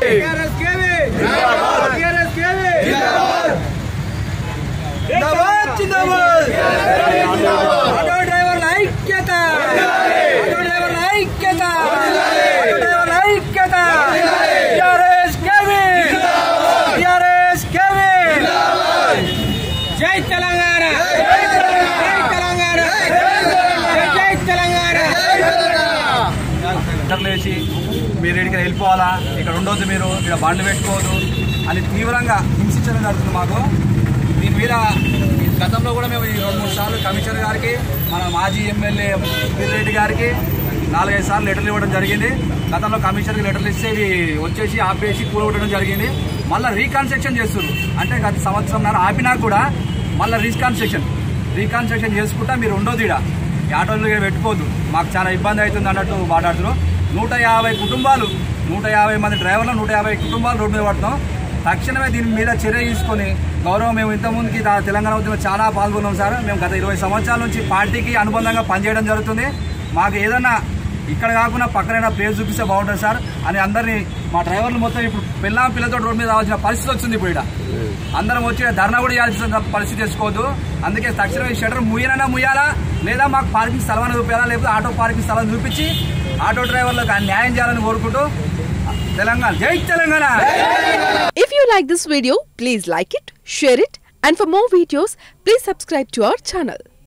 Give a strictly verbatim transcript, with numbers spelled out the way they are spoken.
జై తెలంగాణ జై తెలంగాణ జై తెలంగాణ లేచి మీరు ఇక్కడికి వెళ్ళిపోవాలా, ఇక్కడ ఉండొద్దు, మీరు ఇక్కడ బండ్లు పెట్టుకోవద్దు అని తీవ్రంగా హింసించడం జరుగుతుంది మాకు. దీని మీద గతంలో కూడా మేము ఈ రెండు మూడు సార్లు కమిషనర్ గారికి, మన మాజీ ఎమ్మెల్యే రెడ్డి గారికి నాలుగైదు సార్లు లెటర్లు ఇవ్వడం జరిగింది. గతంలో కమిషనర్కి లెటర్లు ఇస్తే ఇవి వచ్చేసి ఆపేసి కూలగొట్టడం జరిగింది. మళ్ళీ రీకన్స్ట్రక్షన్ చేస్తున్నారు. అంటే గత సంవత్సరం ఆపినా కూడా మళ్ళీ రీకన్స్ట్రక్షన్ రీకన్స్ట్రక్షన్ చేసుకుంటా మీరు ఉండొద్దు, ఇక్కడ ఆటోలు పెట్టుకోవద్దు, మాకు చాలా ఇబ్బంది అవుతుంది అన్నట్టు మాట్లాడుతున్నారు. నూట యాభై కుటుంబాలు నూట యాభై మంది డ్రైవర్లు నూట యాభై కుటుంబాలు రోడ్డు మీద పడుతున్నాం. తక్షణమే దీని మీద చర్య తీసుకొని గౌరవం. మేము ఇంతకుముందుకి తెలంగాణ ఉద్యమం చాలా పాల్గొన్నాం సార్. మేము గత ఇరవై సంవత్సరాల నుంచి పార్టీకి అనుబంధంగా పనిచేయడం జరుగుతుంది. మాకు ఏదన్నా ఇక్కడ కాకుండా పక్కనైనా ప్లేస్ చూపిస్తే బాగుంటుంది సార్ అని అందరినీ మా డ్రైవర్లు మొత్తం ఇప్పుడు పిల్ల పిల్లతో రోడ్డు మీద రావాల్సిన పరిస్థితి వచ్చింది. ఇప్పుడు ఇక్కడ అందరం వచ్చి ధర్నా కూడా చేయాల్సిన పరిస్థితి తెచ్చుకోవద్దు. అందుకే తక్షణమే షటర్ ముయ్యనైనా ముయ్యాలా, లేదా మాకు పార్కింగ్ స్థలాన్ని చూపించాలా, లేకపోతే ఆటో పార్కింగ్ స్థలం చూపించి ఆటో డ్రైవర్లకు న్యాయం చేయాలని కోరుకుంటూ తెలంగాణ జై Telangana. If you like this video, please like it, share it, and for more videos, please subscribe to our channel.